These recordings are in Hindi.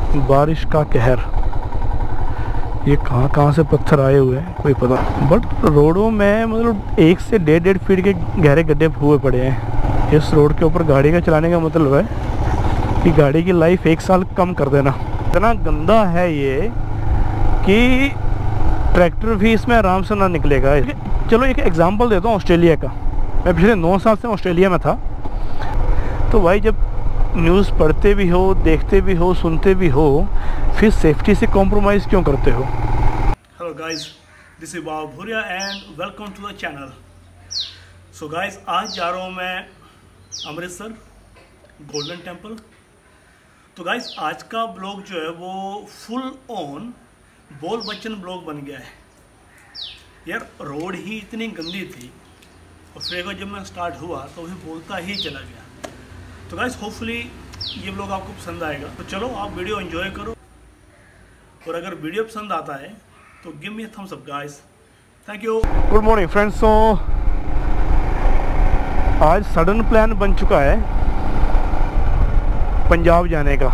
बारिश का कहर, ये कहाँ कहाँ से पत्थर आए हुए हैं कोई पता। बट रोडों में मतलब 1 से 1.5 फीट के गहरे गड्ढे हुए पड़े हैं। इस रोड के ऊपर गाड़ी का चलाने का मतलब है कि गाड़ी की लाइफ 1 साल कम कर देना। इतना गंदा है ये कि ट्रैक्टर भी इसमें आराम से ना निकलेगा। चलो एक एग्जांपल देता हूँ ऑस्ट्रेलिया का। मैं पिछले 9 साल से ऑस्ट्रेलिया में था, तो भाई जब न्यूज़ पढ़ते भी हो, देखते भी हो, सुनते भी हो, फिर सेफ्टी से कॉम्प्रोमाइज़ क्यों करते हो। Hello guys, this is Bol Bhuriya and welcome to the channel. So guys, आज जा रहा हूँ मैं अमृतसर गोल्डन टेम्पल। तो गाइस, आज का ब्लॉग जो है वो फुल ऑन बोल बच्चन ब्लॉग बन गया है। यार रोड ही इतनी गंदी थी और फिर एक बार जब मैं स्टार्ट हुआ तो वही बोलता ही चला गया। तो गाइस, होपफुली ये ब्लॉग आपको पसंद आएगा। तो चलो आप वीडियो एंजॉय करो, और अगर वीडियो पसंद आता है तो give me a thumbs up guys. Thank you. Good morning friends. So आज सडन प्लान बन चुका है पंजाब जाने का।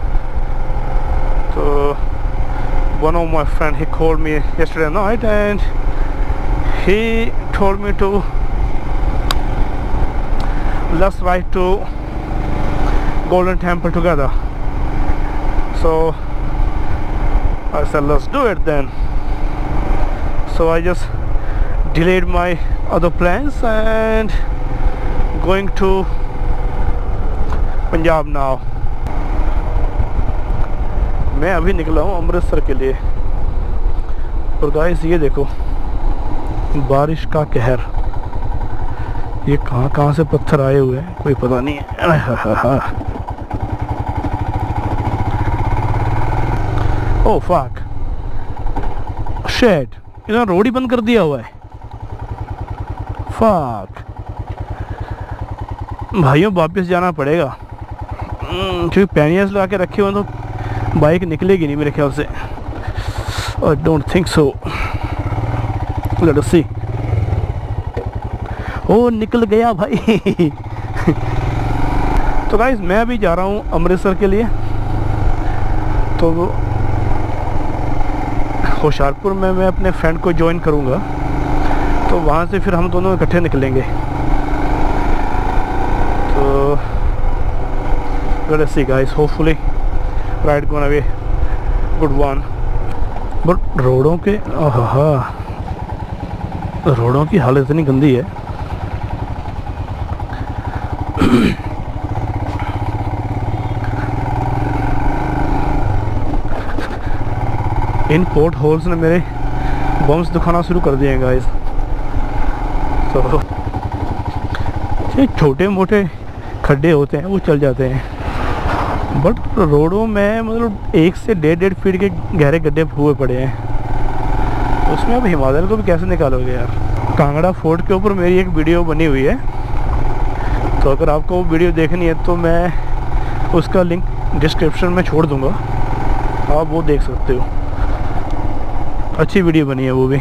तो one of my friend, he called me yesterday night and he told me to let's ride to Golden Temple together. So I said let's do it then. So I just delayed my other plans and going to Punjab now. मैं अभी निकला हूँ अमृतसर के लिए। और गाइस ये देखो, बारिश का कहर, ये कहाँ कहाँ से पत्थर आए हुए हैं कोई पता नहीं है। ओह फक शिट, इन्होंने रोड ही बंद कर दिया हुआ है। फक भाइयों, वापस जाना पड़ेगा क्योंकि पैनियर्स लगा के रखे हुए तो बाइक निकलेगी नहीं मेरे ख्याल से। I don't think so, let us see. ओ निकल गया भाई। तो गाइस, मैं अभी जा रहा हूँ अमृतसर के लिए। तो होशियारपुर में मैं अपने फ्रेंड को ज्वाइन करूँगा, तो वहाँ से फिर हम दोनों इकट्ठे निकलेंगे। तो let us see guys, hopefully ride gonna be good one. But रोडों के रोडों की हालत इतनी गंदी है। इन पोर्ट होल्स ने मेरे बम्स दिखाना शुरू कर दिए हैं गाइस। तो छोटे मोटे खड्डे होते हैं वो चल जाते हैं, बट रोडों में मतलब 1 से 1.5 फीट के गहरे गड्ढे हुए पड़े हैं। उसमें अब हिमालय को भी कैसे निकालोगे यार। कांगड़ा फोर्ट के ऊपर मेरी एक वीडियो बनी हुई है, तो अगर आपको वो वीडियो देखनी है तो मैं उसका लिंक डिस्क्रिप्शन में छोड़ दूंगा, आप वो देख सकते हो। अच्छी वीडियो बनी है वो भी।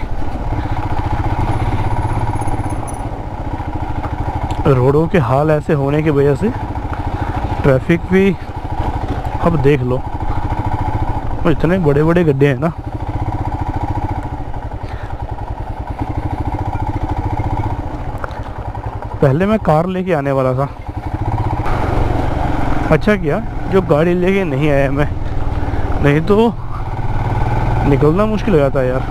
रोडों के हाल ऐसे होने की वजह से ट्रैफिक भी, अब देख लो इतने बड़े बड़े गड्ढे हैं ना। पहले मैं कार लेके आने वाला था, अच्छा किया जो गाड़ी लेके नहीं आया मैं, नहीं तो निकलना मुश्किल हो जाता है यार।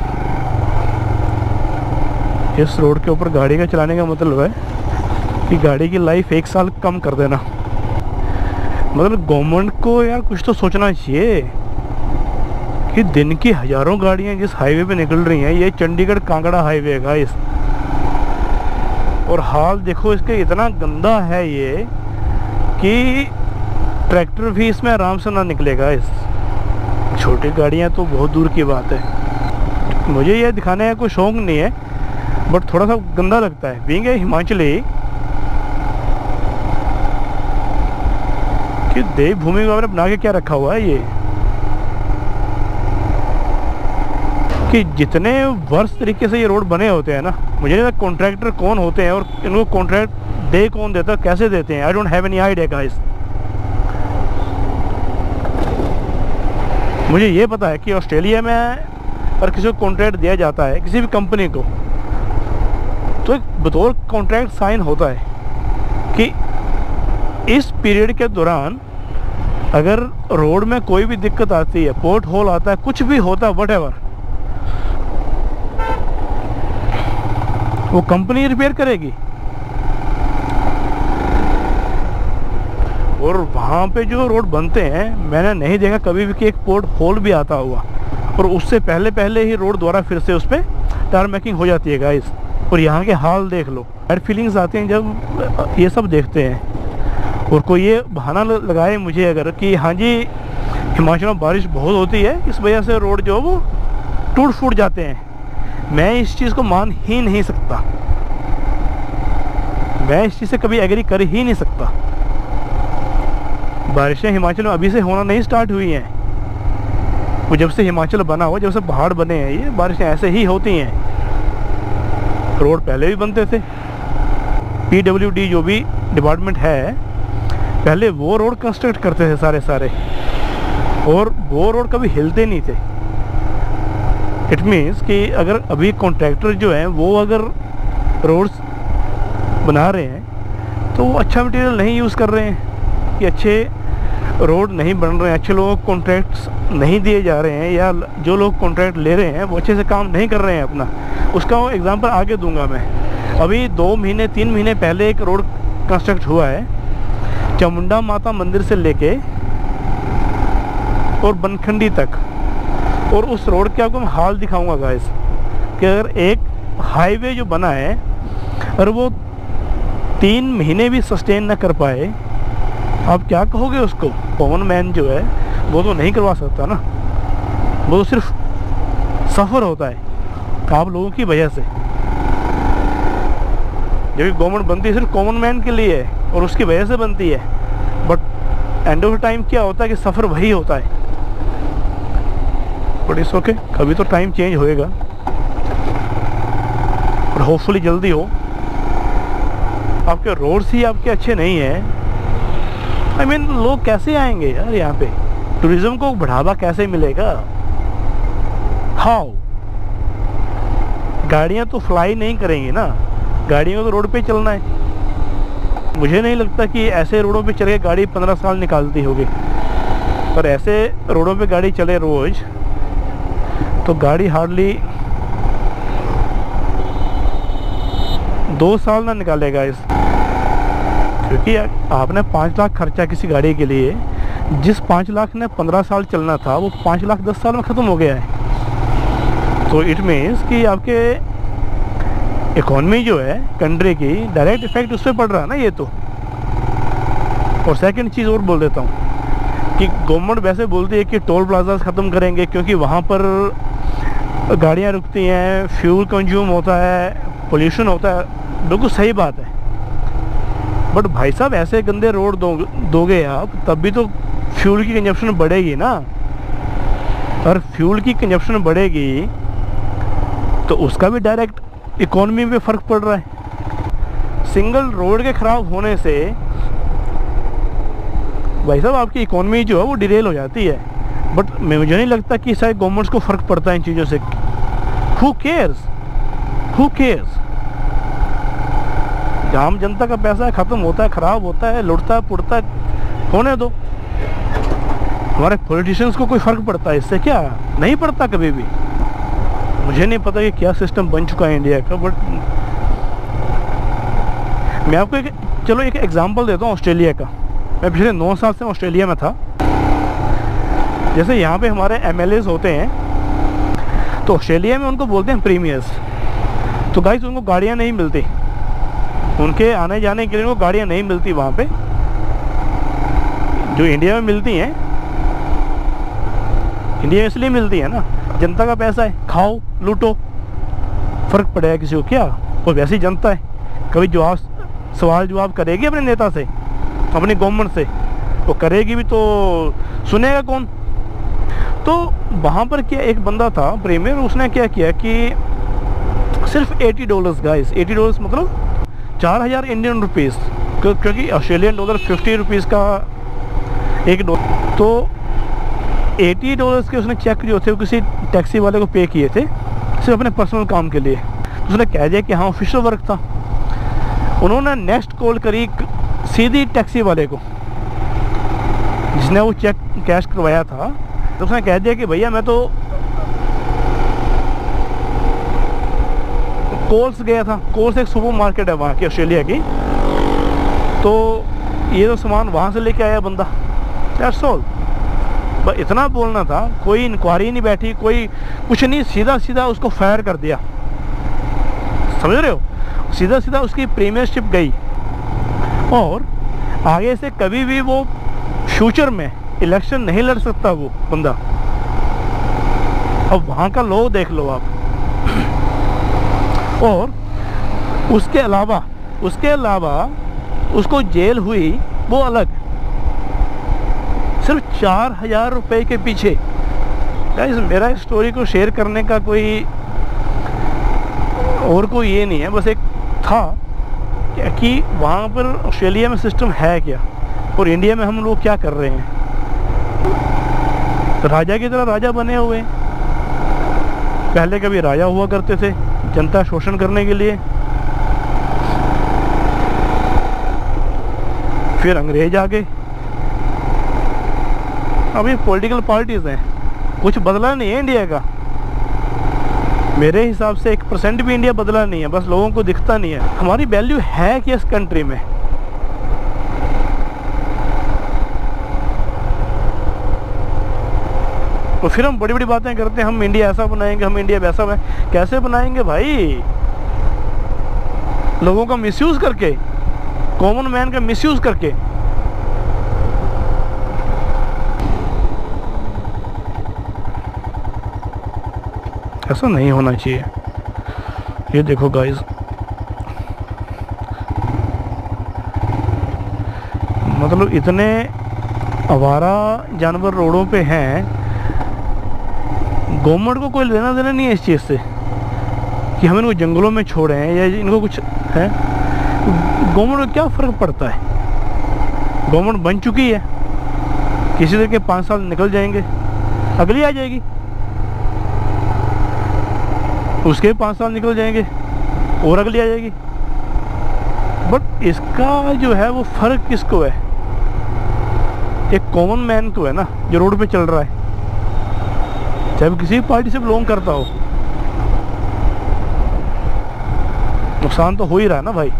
इस रोड के ऊपर गाड़ी का चलाने का मतलब है कि गाड़ी की लाइफ 1 साल कम कर देना। मतलब गवर्नमेंट को यार कुछ तो सोचना चाहिए कि दिन की हज़ारों गाड़ियां जिस हाईवे पे निकल रही हैं, ये चंडीगढ़ कांगड़ा हाईवे का इस, और हाल देखो इसके, इतना गंदा है ये कि ट्रैक्टर भी इसमें आराम से ना निकलेगा। इस छोटी गाड़ियां तो बहुत दूर की बात है। मुझे ये दिखाने का कोई शौक नहीं है, बट थोड़ा सा गंदा लगता है। बीइंग ए हिमाचली कि देवभूमि को आपने बना के क्या रखा हुआ है ये, कि जितने वर्ष तरीके से ये रोड बने होते हैं ना, मुझे नहीं पता कॉन्ट्रैक्टर कौन होते हैं और इनको कॉन्ट्रैक्ट दे कौन देता, कैसे देते हैं। I don't have any idea guys. मुझे ये पता है कि ऑस्ट्रेलिया में अगर किसी को कॉन्ट्रैक्ट दिया जाता है, किसी भी कंपनी को, तो एक बतौर कॉन्ट्रैक्ट साइन होता है कि इस पीरियड के दौरान अगर रोड में कोई भी दिक्कत आती है, पोर्ट होल आता है, कुछ भी होता है, व्हाटएवर, वो कंपनी रिपेयर करेगी। और वहाँ पे जो रोड बनते हैं, मैंने नहीं देखा कभी भी कि एक पोर्ट होल भी आता हुआ, और उससे पहले पहले ही रोड द्वारा फिर से उस पर टारमेकिंग हो जाती है गाइस। और यहाँ के हाल देख लो, बैड फीलिंग्स आती हैं जब ये सब देखते हैं। और कोई ये बहाना लगाए मुझे अगर कि हाँ जी हिमाचल में बारिश बहुत होती है, इस वजह से रोड जो वो टूट फूट जाते हैं, मैं इस चीज़ को मान ही नहीं सकता। मैं इस चीज़ से कभी एग्री कर ही नहीं सकता। बारिशें हिमाचल में अभी से होना नहीं स्टार्ट हुई हैं, वो जब से हिमाचल बना हुआ, जब से पहाड़ बने हैं, ये बारिशें ऐसे ही होती हैं। रोड पहले भी बनते थे, PWD जो भी डिपार्टमेंट है, पहले वो रोड कंस्ट्रक्ट करते थे सारे, और वो रोड कभी हिलते नहीं थे। इट मीन्स कि अगर अभी कॉन्ट्रैक्टर जो हैं वो अगर रोड्स बना रहे हैं तो वो अच्छा मटेरियल नहीं यूज़ कर रहे हैं, कि अच्छे रोड नहीं बन रहे हैं, अच्छे लोगों को कॉन्ट्रैक्ट्स नहीं दिए जा रहे हैं, या जो लोग कॉन्ट्रैक्ट ले रहे हैं वो अच्छे से काम नहीं कर रहे हैं अपना। उसका एग्जांपल आगे दूंगा मैं। अभी 2 महीने 3 महीने पहले एक रोड कंस्ट्रक्ट हुआ है चामुंडा माता मंदिर से लेके और बनखंडी तक, और उस रोड के आपको मैं हाल दिखाऊंगा गाइस कि अगर एक हाईवे जो बना है अगर वो 3 महीने भी सस्टेन ना कर पाए, आप क्या कहोगे उसको? कॉमन मैन जो है वो तो नहीं करवा सकता ना, वो तो सिर्फ सफ़र होता है आप लोगों की वजह से। जब गवर्नमेंट बनती है सिर्फ कॉमन मैन के लिए है और उसकी वजह से बनती है, बट एंड ऑफ टाइम क्या होता है कि सफ़र वही होता है। बट इट्स ओके, कभी तो टाइम चेंज होएगा और होपफुली जल्दी हो। आपके रोड्स ही आपके अच्छे नहीं हैं, आई मीन लोग कैसे आएंगे यार यहाँ पे? टूरिज्म को बढ़ावा कैसे मिलेगा? हाउ? गाड़ियाँ तो फ्लाई नहीं करेंगी ना, गाड़ियों को तो रोड पे चलना है। मुझे नहीं लगता कि ऐसे रोडों पे चल के गाड़ी 15 साल निकालती होगी, पर ऐसे रोडों पे गाड़ी चले रोज तो गाड़ी हार्डली 2 साल ना निकालेगा इस, क्योंकि आपने 5 लाख खर्चा किसी गाड़ी के लिए, जिस 5 लाख ने 15 साल चलना था वो 5 लाख 10 साल में ख़त्म हो गया है। तो इट मीन्स कि आपके इकॉनमी जो है कंट्री की, डायरेक्ट इफेक्ट उस पर पड़ रहा है ना ये तो। और सेकंड चीज़ और बोल देता हूँ कि गवर्नमेंट वैसे बोलती है कि टोल प्लाजा ख़त्म करेंगे क्योंकि वहाँ पर गाड़ियाँ रुकती हैं, फ्यूल कंज्यूम होता है, पोल्यूशन होता है। बिल्कुल सही बात है, बट भाई साहब ऐसे गंदे रोड दोगे आप, तब भी तो फ्यूल की कंजप्शन बढ़ेगी ना। और फ्यूल की कंजप्शन बढ़ेगी तो उसका भी डायरेक्ट इकोनॉमी पे फ़र्क पड़ रहा है। सिंगल रोड के ख़राब होने से भाई साहब आपकी इकोनॉमी जो है वो डिरेल हो जाती है। बट मुझे नहीं लगता कि शायद गवर्नमेंट्स को फ़र्क पड़ता है इन चीज़ों से। Who cares? आम जनता का पैसा ख़त्म होता है, ख़राब होता है, लुटता है, पुड़ता है, होने दो। हमारे पॉलिटिशियंस को कोई फ़र्क पड़ता है इससे? क्या नहीं पड़ता कभी भी। मुझे नहीं पता कि क्या सिस्टम बन चुका है इंडिया का, बट मैं आपको एक एग्जांपल देता हूँ ऑस्ट्रेलिया का। मैं पिछले 9 साल से ऑस्ट्रेलिया में था। जैसे यहाँ पे हमारे MLAs होते हैं तो ऑस्ट्रेलिया में उनको बोलते हैं प्रीमियर्स। तो गाइस उनको गाड़ियाँ नहीं मिलती, उनके आने जाने के लिए उनको गाड़ियाँ नहीं मिलती वहाँ पे, जो इंडिया में मिलती हैं। इंडिया में इसलिए मिलती है ना, जनता का पैसा है, खाओ लूटो, फ़र्क पड़ेगा किसी को क्या? वो वैसी जनता है, कभी सवाल जवाब करेगी अपने नेता से, अपनी गवर्नमेंट से, वो करेगी भी तो सुनेगा कौन? तो वहाँ पर क्या एक बंदा था प्रीमियर, उसने क्या किया कि सिर्फ $80 गाइस, $80 मतलब 4000 इंडियन रुपीज़, क्योंकि ऑस्ट्रेलियन डॉलर 50 रुपीज़ का $1। तो $80 के उसने चेक जो थे वो किसी टैक्सी वाले को पे किए थे सिर्फ अपने पर्सनल काम के लिए। उसने कह दिया कि हाँ ऑफिशियल वर्क था। उन्होंने नेक्स्ट कॉल करी सीधी टैक्सी वाले को जिसने वो चेक कैश करवाया था। तो उसने कह दिया कि भैया मैं तो कोल्स गया था। कोल्स एक सुपर मार्केट है वहाँ की, ऑस्ट्रेलिया की, तो ये तो सामान वहाँ से लेके आया बंदा। That's all. बस इतना बोलना था, कोई इंक्वायरी नहीं बैठी, कोई कुछ नहीं, सीधा सीधा उसको फायर कर दिया। समझ रहे हो? सीधा सीधा उसकी प्रीमियरशिप गई और आगे से कभी भी वो फ्यूचर में इलेक्शन नहीं लड़ सकता वो बंदा। अब वहाँ का लॉ देख लो आप। और उसके अलावा उसको जेल हुई वो अलग, सिर्फ 4,000 रुपए के पीछे। गाइस मेरा इस स्टोरी को शेयर करने का कोई और कोई ये नहीं है, बस एक था कि वहाँ पर ऑस्ट्रेलिया में सिस्टम है क्या और इंडिया में हम लोग क्या कर रहे हैं। तो राजा की तरह राजा बने हुए। पहले कभी राजा हुआ करते थे जनता शोषण करने के लिए, फिर अंग्रेज आ गए, अब ये पॉलिटिकल पार्टीज हैं। कुछ बदला नहीं है इंडिया का। मेरे हिसाब से 1% भी इंडिया बदला नहीं है, बस लोगों को दिखता नहीं है। हमारी वैल्यू है कि इस कंट्री में तो फिर हम बड़ी बड़ी बातें करते हैं, हम इंडिया ऐसा बनाएंगे, हम इंडिया वैसा बनाएंगे। कैसे बनाएंगे भाई? लोगों का मिसयूज करके, कॉमन मैन का मिसयूज करके। ऐसा नहीं होना चाहिए। ये देखो गाइस, मतलब इतने आवारा जानवर रोडों पे हैं, गवर्नमेंट को कोई लेना देना नहीं है इस चीज़ से कि हम इनको जंगलों में छोड़े हैं या इनको कुछ है। गवर्नमेंट को क्या फ़र्क पड़ता है? गवर्नमेंट बन चुकी है, किसी तरह के 5 साल निकल जाएंगे, अगली आ जाएगी, उसके 5 साल निकल जाएंगे और अगली आ जाएगी। बट इसका जो है वो फ़र्क किसको है? एक कॉमन मैन को है ना, जो रोड पे चल रहा है, चाहे वो किसी पार्टी से बिलोंग करता हो। नुकसान तो हो ही रहा है ना भाई।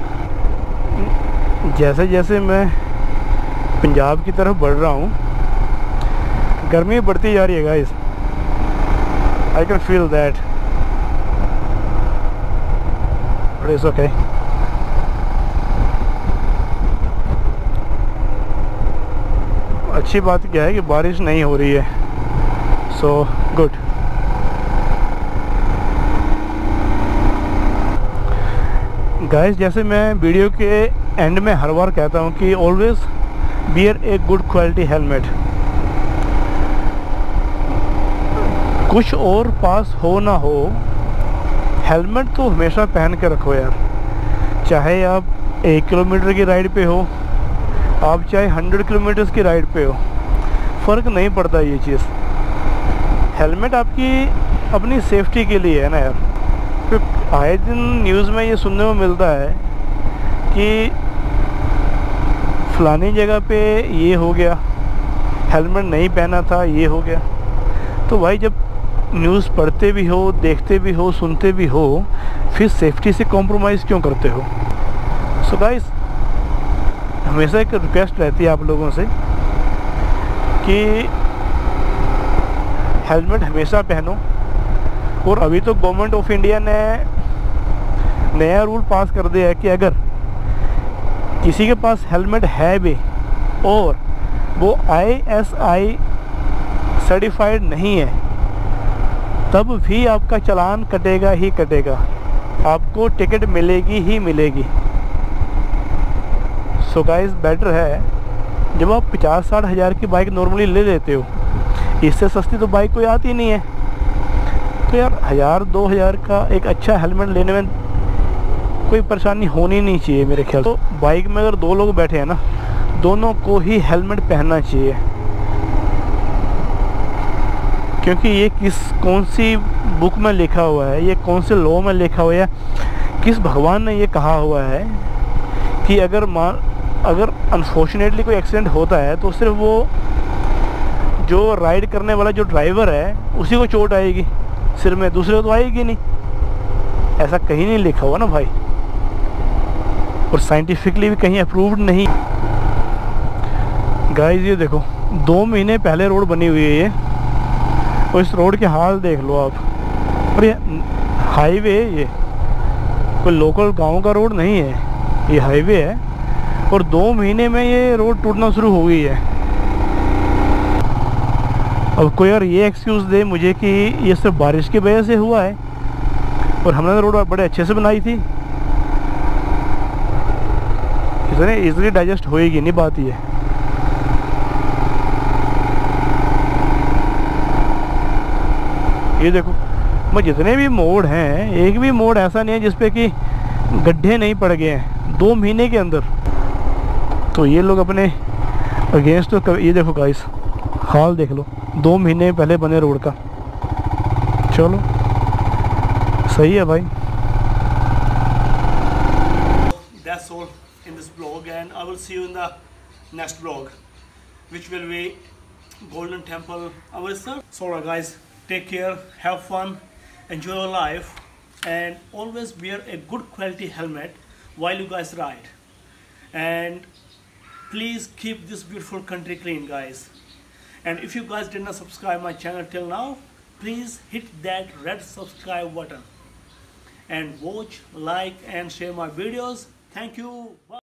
जैसे जैसे मैं पंजाब की तरफ बढ़ रहा हूँ, गर्मी बढ़ती जा रही है guys. I can feel that, but it's okay. अच्छी बात क्या है कि बारिश नहीं हो रही है, सो गुड। गाइस जैसे मैं वीडियो के एंड में हर बार कहता हूँ कि always bear a good quality helmet. कुछ और पास हो ना हो, हेलमेट तो हमेशा पहन के रखो यार। चाहे आप 1 किलोमीटर की राइड पे हो, आप चाहे 100 किलोमीटर्स की राइड पे हो, फ़र्क नहीं पड़ता ये चीज़। हेलमेट आपकी अपनी सेफ्टी के लिए है ना यार। फिर आए दिन न्यूज़ में ये सुनने को मिलता है कि फलानी जगह पे ये हो गया, हेलमेट नहीं पहना था, ये हो गया। तो भाई जब न्यूज़ पढ़ते भी हो, देखते भी हो, सुनते भी हो, फिर सेफ्टी से कॉम्प्रोमाइज़ क्यों करते हो? सो गाइस हमेशा एक रिक्वेस्ट रहती है आप लोगों से कि हेलमेट हमेशा पहनो। और अभी तो गवर्नमेंट ऑफ इंडिया ने नया रूल पास कर दिया है कि अगर किसी के पास हेलमेट है भी और वो ISI सर्टिफाइड नहीं है, तब भी आपका चालान कटेगा ही कटेगा, आपको टिकट मिलेगी ही मिलेगी। सो गाइस बेटर है, जब आप 50-60 हज़ार की बाइक नॉर्मली ले लेते हो, इससे सस्ती तो बाइक कोई आती नहीं है, तो यार 1000-2000 का एक अच्छा हेलमेट लेने में कोई परेशानी होनी नहीं चाहिए मेरे ख्याल। तो बाइक में अगर 2 लोग बैठे हैं ना, दोनों को ही हेलमेट पहनना चाहिए। क्योंकि ये कौन सी बुक में लिखा हुआ है, ये कौन से लॉ में लिखा हुआ है, किस भगवान ने ये कहा हुआ है कि अगर अनफॉर्चुनेटली कोई एक्सीडेंट होता है तो सिर्फ वो जो राइड करने वाला जो ड्राइवर है उसी को चोट आएगी सिर में, दूसरे को तो आएगी नहीं। ऐसा कहीं नहीं लिखा हुआ ना भाई, और साइंटिफिकली भी कहीं अप्रूव्ड नहीं। गाइस ये देखो 2 महीने पहले रोड बनी हुई है ये, और इस रोड के हाल देख लो आप। और ये हाईवे है, ये कोई लोकल गांव का रोड नहीं है, ये हाईवे है। और 2 महीने में ये रोड टूटना शुरू हो गई है। अब कोई और ये एक्सक्यूज़ दे मुझे कि ये सिर्फ बारिश की वजह से हुआ है, और हमने रोड बड़े अच्छे से बनाई थी, इतने इजीली डाइजेस्ट होएगी नहीं बात ये। ये देखो मैं जितने भी मोड़ हैं, एक भी मोड़ ऐसा नहीं है जिसपे कि गड्ढे नहीं पड़ गए हैं 2 महीने के अंदर। तो ये लोग अपने अगेंस्ट तो ये देखो गाइस हाल देख लो, 2 महीने पहले बने रोड का। चलो सही है भाई। That's all in this vlog, and I will see you in the next vlog, which will be Golden Temple Amritsar. So guys, take care, have fun, enjoy your life, and always wear a good quality helmet while you guys ride. And please keep this beautiful country clean, guys. And if you guys did not subscribe my channel till now, please hit that red subscribe button and watch, like and share my videos. Thank you. Bye.